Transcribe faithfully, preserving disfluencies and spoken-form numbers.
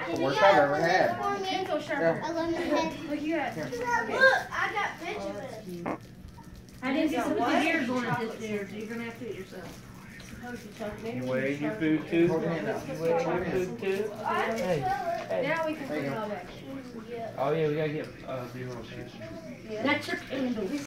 the worst I've ever had. Pencil sharpener. Yeah. A lemon head. Look, you got. Here. Look, I got pictures. I didn't get some of the gears on it this year, so you're gonna have to do it yourself. You weigh your food too? Hold your hand out. You weigh your food too? Hey, hey. Now we can put it all back. Oh yeah, we gotta get, uh, beer on that. That's your candles.